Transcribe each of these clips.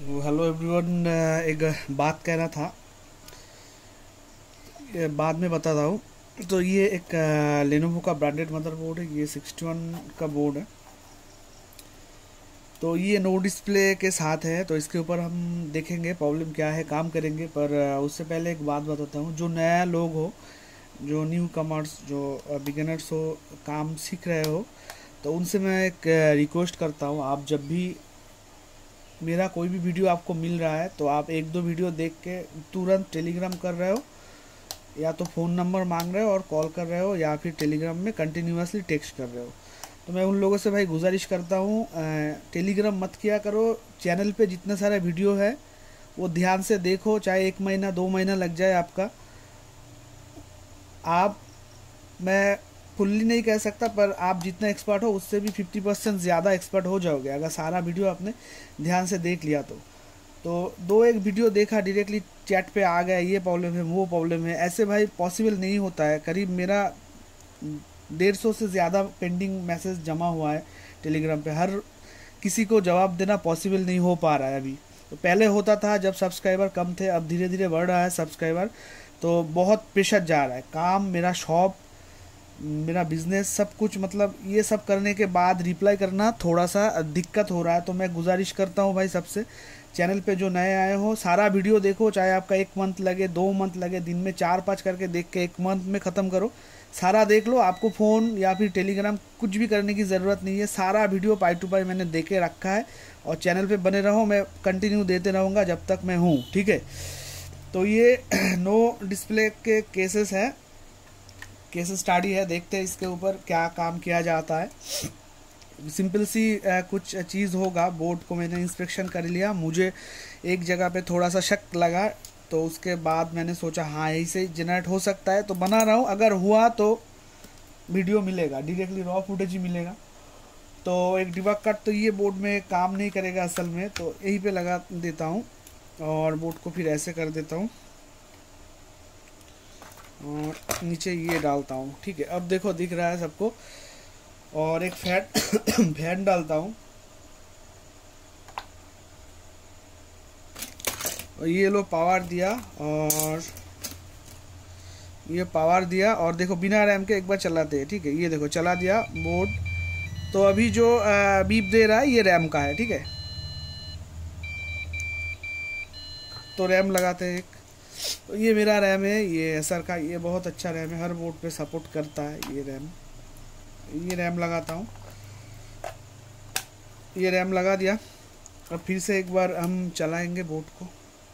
Hello everyone. एक बात कहना था, ये बाद में बताता हूँ। तो ये एक लेनोवो का ब्रांडेड मदरबोर्ड है। ये 61 का बोर्ड है। तो ये नो डिस्प्ले के साथ है। तो इसके ऊपर हम देखेंगे प्रॉब्लम क्या है, काम करेंगे। पर उससे पहले एक बात बताता हूँ। जो नया लोग हो, जो न्यू कमर्स, जो बिगिनर्स हो, काम सीख रहे हो, तो उनसे मैं एक रिक्वेस्ट करता हूँ। आप जब भी मेरा कोई भी वीडियो आपको मिल रहा है तो आप एक दो वीडियो देख के तुरंत टेलीग्राम कर रहे हो, या तो फ़ोन नंबर मांग रहे हो और कॉल कर रहे हो, या फिर टेलीग्राम में कंटिन्यूसली टेक्स्ट कर रहे हो। तो मैं उन लोगों से भाई गुजारिश करता हूँ, टेलीग्राम मत किया करो। चैनल पे जितने सारे वीडियो है वो ध्यान से देखो, चाहे 1 महीना 2 महीना लग जाए आपका। आप, मैं फुल्ली नहीं कह सकता, पर आप जितना एक्सपर्ट हो उससे भी 50% ज़्यादा एक्सपर्ट हो जाओगे अगर सारा वीडियो आपने ध्यान से देख लिया तो दो एक वीडियो देखा डायरेक्टली चैट पे आ गया, ये प्रॉब्लम है वो प्रॉब्लम है, ऐसे भाई पॉसिबल नहीं होता है। करीब मेरा 150 से ज़्यादा पेंडिंग मैसेज जमा हुआ है टेलीग्राम पे। हर किसी को जवाब देना पॉसिबल नहीं हो पा रहा है अभी। तो पहले होता था जब सब्सक्राइबर कम थे, अब धीरे धीरे बढ़ रहा है सब्सक्राइबर। तो बहुत प्रेशर जा रहा है। काम, मेरा शॉप, मेरा बिजनेस, सब कुछ, मतलब ये सब करने के बाद रिप्लाई करना थोड़ा सा दिक्कत हो रहा है। तो मैं गुजारिश करता हूँ भाई सबसे, चैनल पे जो नए आए हो सारा वीडियो देखो, चाहे आपका 1 मंथ लगे 2 मंथ लगे, दिन में 4-5 करके देख के 1 मंथ में ख़त्म करो। सारा देख लो। आपको फ़ोन या फिर टेलीग्राम कुछ भी करने की ज़रूरत नहीं है। सारा वीडियो पाई टू पाई मैंने देखे रखा है। और चैनल पे बने रहो, मैं कंटिन्यू देते रहूँगा जब तक मैं हूँ, ठीक है। तो ये नो डिस्प्ले के केसेस है, केस स्टडी है। देखते हैं इसके ऊपर क्या काम किया जाता है। सिंपल सी कुछ चीज़ होगा। बोर्ड को मैंने इंस्पेक्शन कर लिया, मुझे एक जगह पे थोड़ा सा शक लगा, तो उसके बाद मैंने सोचा हाँ यही से जनरेट हो सकता है, तो बना रहा हूँ। अगर हुआ तो वीडियो मिलेगा, डायरेक्टली रॉ फुटेज ही मिलेगा। तो एक डिबग कट तो ये बोर्ड में काम नहीं करेगा असल में, तो यहीं पे लगा देता हूँ और बोर्ड को फिर ऐसे कर देता हूँ और नीचे ये डालता हूँ, ठीक है। अब देखो दिख रहा है सबको। और एक फैन फैन डालता हूँ और ये लो पावर दिया, और ये पावर दिया। और देखो बिना रैम के एक बार चलाते हैं, ठीक है। ये देखो चला दिया बोर्ड। तो अभी जो बीप दे रहा है ये रैम का है, ठीक है। तो रैम लगाते हैं एक। तो ये मेरा रैम है, ये एसर का, ये बहुत अच्छा रैम है, हर बोर्ड पे सपोर्ट करता है ये रैम। ये रैम लगाता हूँ, ये रैम लगा दिया। अब फिर से एक बार हम चलाएंगे बोर्ड को।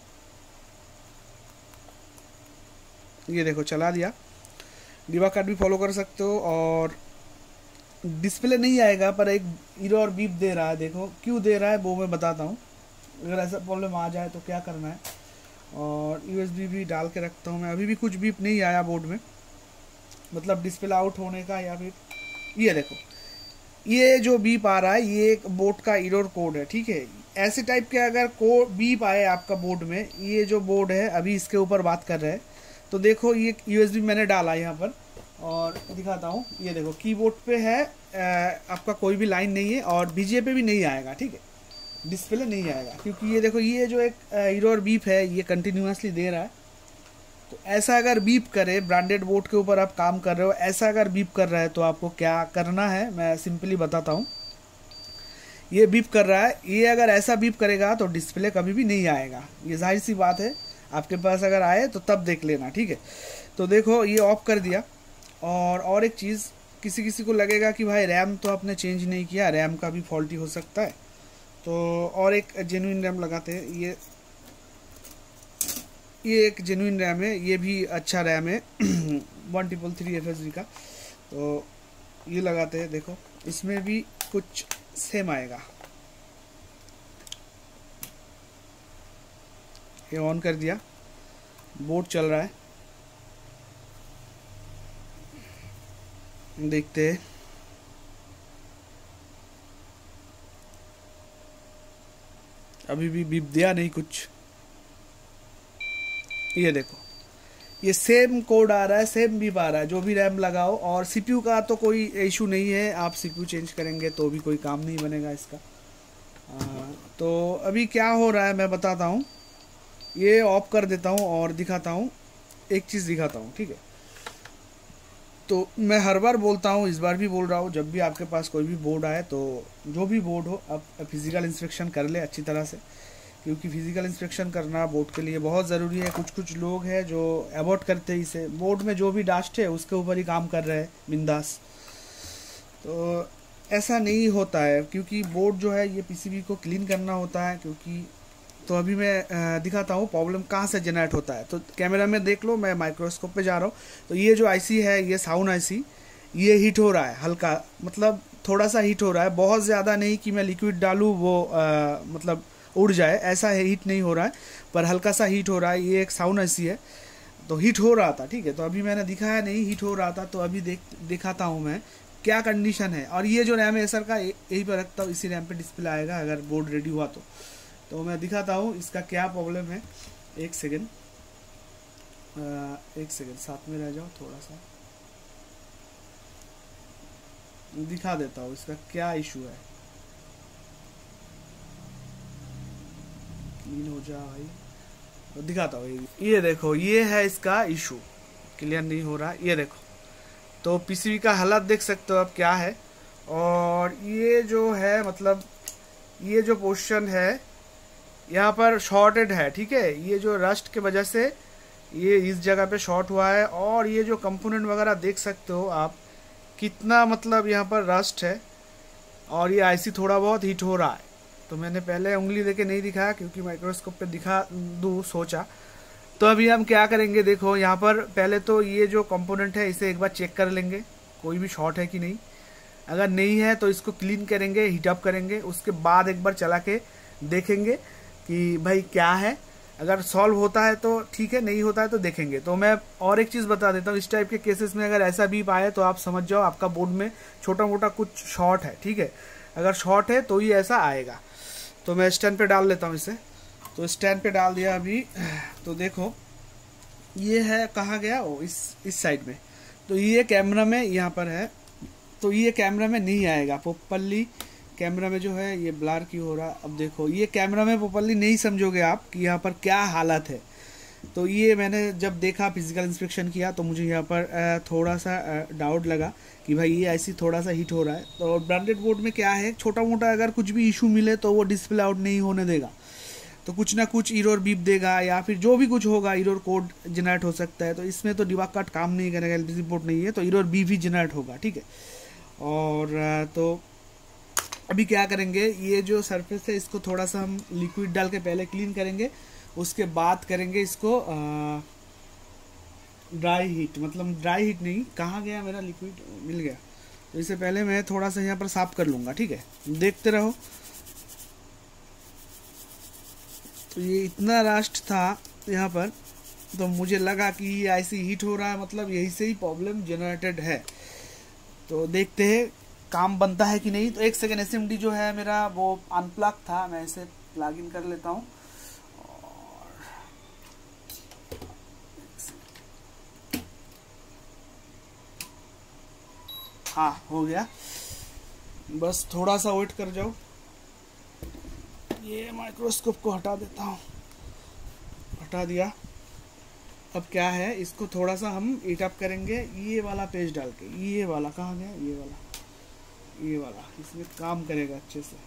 ये देखो चला दिया। डिबग कार्ड भी फॉलो कर सकते हो। और डिस्प्ले नहीं आएगा पर एक एरर बीप दे रहा है। देखो क्यों दे रहा है वो मैं बताता हूँ, अगर ऐसा प्रॉब्लम आ जाए तो क्या करना है। और यूएसबी भी डाल के रखता हूँ मैं। अभी भी कुछ बीप नहीं आया बोर्ड में, मतलब डिस्प्ले आउट होने का या फिर ये देखो ये जो बीप आ रहा है ये एक बोर्ड का एरर कोड है, ठीक है। ऐसे टाइप के अगर कोड बीप आए आपका बोर्ड में, ये जो बोर्ड है अभी इसके ऊपर बात कर रहे हैं, तो देखो ये यूएसबी मैंने डाला यहाँ पर और दिखाता हूँ। ये देखो कीबोर्ड पे है, आपका कोई भी लाइन नहीं है और बीजे पे भी नहीं आएगा, ठीक है। डिस्प्ले नहीं आएगा क्योंकि ये देखो ये जो एक एरर बीप है ये कंटिन्यूसली दे रहा है। तो ऐसा अगर बीप करे, ब्रांडेड बोर्ड के ऊपर आप काम कर रहे हो, ऐसा अगर बीप कर रहा है तो आपको क्या करना है मैं सिंपली बताता हूँ। ये बीप कर रहा है, ये अगर ऐसा बीप करेगा तो डिस्प्ले कभी भी नहीं आएगा, ये जाहिर सी बात है। आपके पास अगर आए तो तब देख लेना, ठीक है। तो देखो ये ऑफ कर दिया। और एक चीज़, किसी किसी को लगेगा कि भाई रैम तो आपने चेंज नहीं किया, रैम का भी फॉल्टी हो सकता है। तो और एक जेन्युइन रैम लगाते हैं। ये एक जेन्युइन रैम है, ये भी अच्छा रैम है 1333 FSD का। तो ये लगाते हैं। देखो इसमें भी कुछ सेम आएगा। ये ऑन कर दिया, बोर्ड चल रहा है, देखते हैं। अभी भी बीप दिया नहीं कुछ। ये देखो ये सेम कोड आ रहा है, सेम बीप आ रहा है, जो भी रैम लगाओ। और सीपीयू का तो कोई इशू नहीं है, आप सीपीयू चेंज करेंगे तो भी कोई काम नहीं बनेगा इसका। तो अभी क्या हो रहा है मैं बताता हूँ। ये ऑफ कर देता हूँ और दिखाता हूँ, एक चीज़ दिखाता हूँ, ठीक है। तो मैं हर बार बोलता हूँ, इस बार भी बोल रहा हूँ, जब भी आपके पास कोई भी बोर्ड आए तो जो भी बोर्ड हो आप फिज़िकल इंस्पेक्शन कर ले अच्छी तरह से, क्योंकि फिज़िकल इंस्पेक्शन करना बोर्ड के लिए बहुत ज़रूरी है। कुछ कुछ लोग हैं जो अवॉइड करते हैं इसे, बोर्ड में जो भी डास्ट है उसके ऊपर ही काम कर रहे हैं बिंदास। तो ऐसा नहीं होता है, क्योंकि बोर्ड जो है ये पीसीबी को क्लीन करना होता है। क्योंकि तो अभी मैं दिखाता हूँ प्रॉब्लम कहाँ से जनरेट होता है। तो कैमरा में देख लो, मैं माइक्रोस्कोप पे जा रहा हूँ। तो ये जो आईसी है, ये साउंड आईसी, ये हीट हो रहा है हल्का, मतलब थोड़ा सा हीट हो रहा है, बहुत ज़्यादा नहीं कि मैं लिक्विड डालूँ वो मतलब उड़ जाए, ऐसा है, हीट नहीं हो रहा है, पर हल्का सा हीट हो रहा है। ये एक साउंड आईसी है, तो हीट हो रहा था, ठीक है। तो अभी मैंने दिखाया नहीं हीट हो रहा था, तो अभी दिखाता हूँ मैं क्या कंडीशन है। और ये जो रैम है एसर का, यही पर रखता हूँ, इसी रैम पे डिस्प्ले आएगा अगर बोर्ड रेडी हुआ तो मैं दिखाता हूँ इसका क्या प्रॉब्लम है। एक सेकेंड, एक सेकेंड साथ में रह जाओ, थोड़ा सा दिखा देता हूँ इसका क्या इशू है। क्लीन हो जा भाई, तो दिखाता हूँ। ये देखो, ये है इसका इशू, क्लियर नहीं हो रहा, ये देखो। तो पीसीबी का हालत देख सकते हो अब क्या है। और ये जो है, मतलब ये जो पोर्शन है यहाँ पर शॉर्टेड है, ठीक है। ये जो रस्ट के वजह से ये इस जगह पे शॉर्ट हुआ है। और ये जो कंपोनेंट वगैरह देख सकते हो आप, कितना मतलब यहाँ पर रस्ट है। और ये आईसी थोड़ा बहुत हीट हो रहा है। तो मैंने पहले उंगली देके नहीं दिखाया, क्योंकि माइक्रोस्कोप पे दिखा दूँ सोचा। तो अभी हम क्या करेंगे, देखो यहाँ पर पहले तो ये जो कंपोनेंट है इसे एक बार चेक कर लेंगे, कोई भी शॉर्ट है कि नहीं। अगर नहीं है तो इसको क्लीन करेंगे, हीटअप करेंगे, उसके बाद एक बार चला के देखेंगे कि भाई क्या है। अगर सॉल्व होता है तो ठीक है, नहीं होता है तो देखेंगे। तो मैं और एक चीज़ बता देता हूँ, इस टाइप के केसेस में अगर ऐसा भी पाए तो आप समझ जाओ आपका बोर्ड में छोटा मोटा कुछ शॉर्ट है, ठीक है। अगर शॉर्ट है तो ही ऐसा आएगा। तो मैं स्टैंड पे डाल लेता हूँ इसे। तो स्टैंड पे डाल दिया अभी। तो देखो ये है, कहाँ गया वो, इस साइड में। तो ये कैमरा में यहाँ पर है, तो ये कैमरा में नहीं आएगा प्रॉपर्ली। कैमरा में जो है ये ब्लर क्यों हो रहा। अब देखो ये कैमरा में प्रॉपर्ली नहीं समझोगे आप कि यहाँ पर क्या हालत है। तो ये मैंने जब देखा, फिजिकल इंस्पेक्शन किया, तो मुझे यहाँ पर थोड़ा सा डाउट लगा कि भाई ये ऐसी थोड़ा सा हीट हो रहा है। तो ब्रांडेड बोर्ड में क्या है, छोटा मोटा अगर कुछ भी इशू मिले तो वो डिस्प्ले आउट नहीं होने देगा। तो कुछ ना कुछ इरोर बीप देगा, या फिर जो भी कुछ होगा, इरोर कोड जनरेट हो सकता है। तो इसमें तो डिबग कट काम नहीं करेगा, एलपीसी बोर्ड नहीं है, तो इरोर बीप भी जनरेट होगा, ठीक है। और तो अभी क्या करेंगे, ये जो सरफेस है इसको थोड़ा सा हम लिक्विड डाल के पहले क्लीन करेंगे, उसके बाद करेंगे इसको ड्राई हीट। मतलब ड्राई हीट नहीं, कहाँ गया मेरा लिक्विड, मिल गया। तो इससे पहले मैं थोड़ा सा यहाँ पर साफ कर लूँगा, ठीक है, देखते रहो। तो ये इतना रस्ट था यहाँ पर, तो मुझे लगा कि ये ऐसी हीट हो रहा है, मतलब यही से ही प्रॉब्लम जनरेटेड है। तो देखते हैं काम बनता है कि नहीं। तो एक सेकेंड, एसएमडी जो है मेरा वो अनप्लग था, मैं इसे प्लग इन कर लेता हूँ। और हाँ, हो गया। बस थोड़ा सा वेट कर जाओ, ये माइक्रोस्कोप को हटा देता हूँ। हटा दिया। अब क्या है, इसको थोड़ा सा हम हीट अप करेंगे, ये वाला पेज डाल के। ये वाला कहाँ गया, ये वाला इसमें काम करेगा अच्छे से।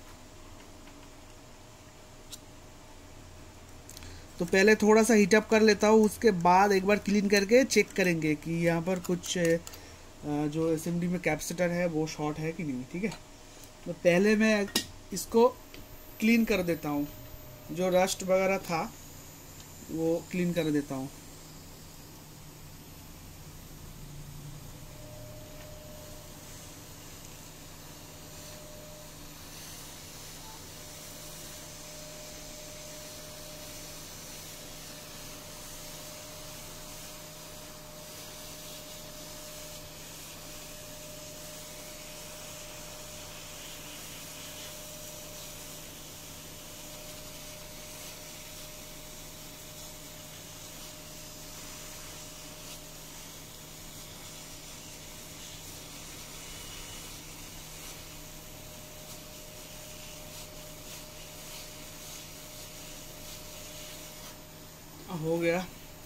तो पहले थोड़ा सा हीट अप कर लेता हूँ, उसके बाद एक बार क्लीन करके चेक करेंगे कि यहाँ पर कुछ जो एसएमडी में कैपेसिटर है वो शॉर्ट है कि नहीं, ठीक है। तो पहले मैं इसको क्लीन कर देता हूँ, जो रस्ट वगैरह था वो क्लीन कर देता हूँ। हो गया।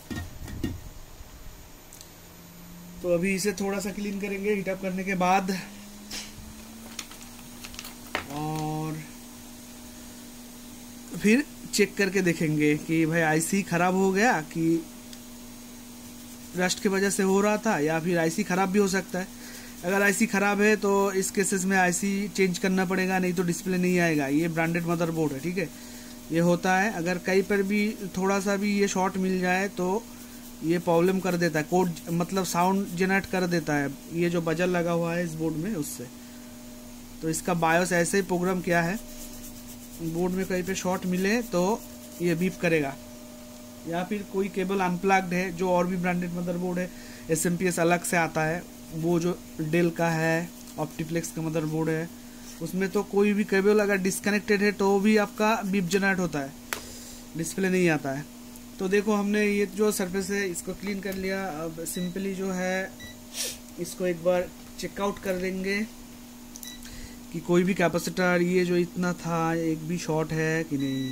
तो अभी इसे थोड़ा सा क्लीन करेंगे हीटअप करने के बाद, और फिर चेक करके देखेंगे कि भाई आईसी खराब हो गया कि रस्ट की वजह से हो रहा था, या फिर आईसी खराब भी हो सकता है। अगर आईसी खराब है तो इस केसेस में आईसी चेंज करना पड़ेगा, नहीं तो डिस्प्ले नहीं आएगा। ये ब्रांडेड मदरबोर्ड है, ठीक है, ये होता है। अगर कहीं पर भी थोड़ा सा भी ये शॉर्ट मिल जाए तो ये प्रॉब्लम कर देता है, कोड मतलब साउंड जनरेट कर देता है, ये जो बजर लगा हुआ है इस बोर्ड में उससे। तो इसका बायोस ऐसे ही प्रोग्राम किया है, बोर्ड में कहीं पे शॉर्ट मिले तो ये बीप करेगा। या फिर कोई केबल अनप्लग्ड है, जो और भी ब्रांडेड मदरबोर्ड है, SMPS अलग से आता है, वो जो डेल का है, ऑप्टीप्लेक्स का मदरबोर्ड है, उसमें तो कोई भी केबल अगर डिस्कनेक्टेड है तो भी आपका बीप जनरेट होता है, डिस्प्ले नहीं आता है। तो देखो हमने ये जो सरफेस है इसको क्लीन कर लिया। अब सिंपली जो है इसको एक बार चेकआउट कर देंगे कि कोई भी कैपेसिटर ये जो इतना था एक भी शॉर्ट है कि नहीं।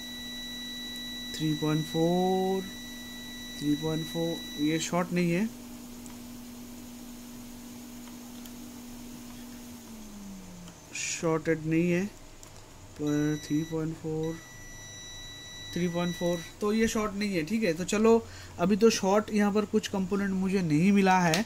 3.4 ये शॉर्ट नहीं है, शॉर्टेड नहीं है, पर 3.4 तो ये शॉर्ट नहीं है, ठीक है। तो चलो अभी तो शॉर्ट यहाँ पर कुछ कंपोनेंट मुझे नहीं मिला है,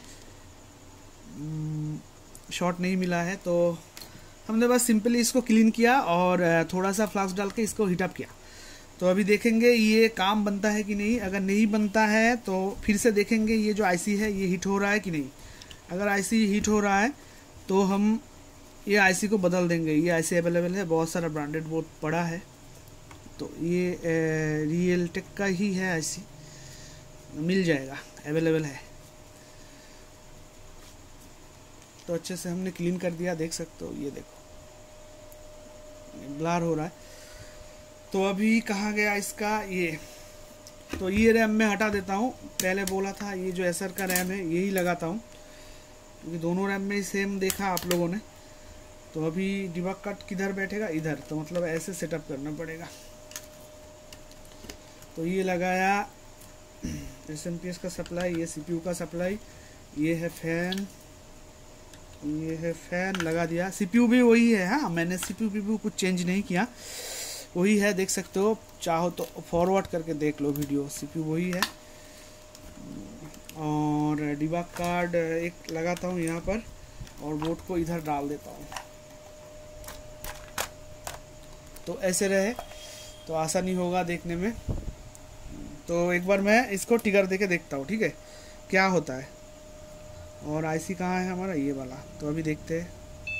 शॉर्ट नहीं मिला है, तो हमने बस सिंपली इसको क्लीन किया और थोड़ा सा फ्लास्क डाल के इसको हीटअप किया। तो अभी देखेंगे ये काम बनता है कि नहीं। अगर नहीं बनता है तो फिर से देखेंगे ये जो आईसी है ये हीट हो रहा है कि नहीं। अगर आईसी हीट हो रहा है तो हम ये आईसी को बदल देंगे। ये आईसी अवेलेबल है, बहुत सारा ब्रांडेड बोर्ड पड़ा है, तो ये रियलटेक का ही है आईसी, मिल जाएगा, अवेलेबल है। तो अच्छे से हमने क्लीन कर दिया, देख सकते हो, ये देखो ब्लर हो रहा है। तो अभी कहाँ गया इसका ये, तो ये रैम में हटा देता हूँ। पहले बोला था ये जो एसर का रैम है यही लगाता हूँ, क्योंकि दोनों रैम में सेम देखा आप लोगों ने। तो अभी डिबग कट किधर बैठेगा, इधर, तो मतलब ऐसे सेटअप करना पड़ेगा। तो ये लगाया SMPS का सप्लाई, ये CPU का सप्लाई, ये है फैन, ये है फैन लगा दिया। CPU भी वही है, हाँ मैंने CPU भी कुछ चेंज नहीं किया, वही है, देख सकते हो, चाहो तो फॉरवर्ड करके देख लो वीडियो, CPU वही है। और डिबग कार्ड एक लगाता हूँ यहाँ पर और बोर्ड को इधर डाल देता हूँ, तो ऐसे रहे तो आसानी होगा देखने में। तो एक बार मैं इसको ट्रिगर देके देखता हूँ, ठीक है, क्या होता है। और आईसी कहाँ है हमारा, ये वाला। तो अभी देखते हैं,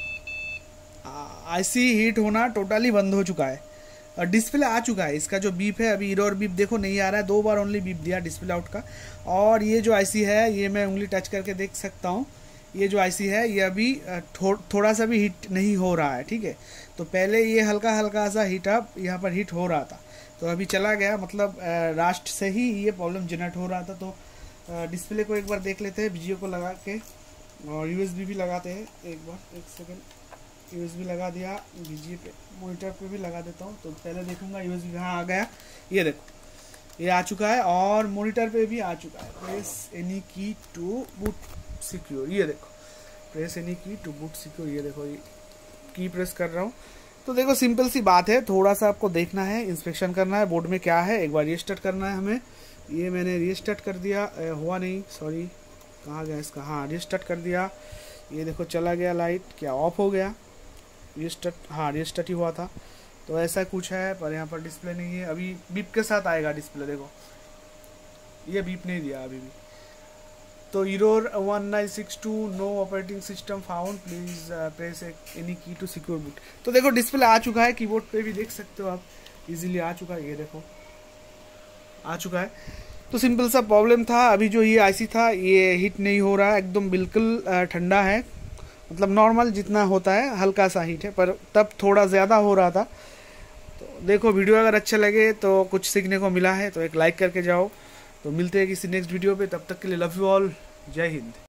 आईसी हीट होना टोटली बंद हो चुका है और डिस्प्ले आ चुका है। इसका जो बीप है अभी एरर बीप देखो नहीं आ रहा है, 2 बार ओनली बीप दिया डिस्प्ले आउट का। और ये जो आईसी है ये मैं उंगली टच करके देख सकता हूँ, ये जो आईसी है ये अभी थोड़ा सा भी हीट नहीं हो रहा है, ठीक है। तो पहले ये हल्का हल्का सा हीटअप यहाँ पर हीट हो रहा था, तो अभी चला गया, मतलब रास्ट से ही ये प्रॉब्लम जनरेट हो रहा था। तो डिस्प्ले को एक बार देख लेते हैं वीडियो को लगा के, और USB भी लगाते हैं एक बार, एक सेकेंड। USB लगा दिया, VGA पे मॉनिटर पे भी लगा देता हूँ। तो पहले देखूंगा USB कहाँ आ गया, ये देखो ये आ चुका है, और मॉनिटर पे भी आ चुका है। Press any key to boot secure, ये देखो, press any key to boot secure, ये देखो ये की प्रेस कर रहा हूँ। तो देखो सिंपल सी बात है, थोड़ा सा आपको देखना है, इंस्पेक्शन करना है बोर्ड में क्या है, एक बार रीस्टार्ट करना है हमें। ये मैंने रीस्टार्ट कर दिया, हुआ नहीं, सॉरी कहाँ गया इसका, हाँ रीस्टार्ट कर दिया। ये देखो चला गया लाइट, क्या ऑफ हो गया, रीस्टार्ट, हाँ रीस्टार्ट ही हुआ था। तो ऐसा कुछ है, पर यहाँ पर डिस्प्ले नहीं है, अभी बीप के साथ आएगा डिस्प्ले, देखो ये बीप नहीं दिया अभी भी। तो error 1962 no operating system found, please press any key to secure boot. तो देखो डिस्प्ले आ चुका है, कीबोर्ड पे भी देख सकते हो आप, इजीली आ चुका है, ये देखो आ चुका है। तो सिंपल सा प्रॉब्लम था। अभी जो ये आईसी था ये हीट नहीं हो रहा है, एकदम बिल्कुल ठंडा है, मतलब नॉर्मल जितना होता है हल्का सा हीट है, पर तब थोड़ा ज़्यादा हो रहा था। तो देखो वीडियो अगर अच्छा लगे तो कुछ सीखने को मिला है तो एक लाइक करके जाओ। तो मिलते हैं किसी नेक्स्ट वीडियो पे, तब तक के लिए लव यू ऑल, जय हिंद।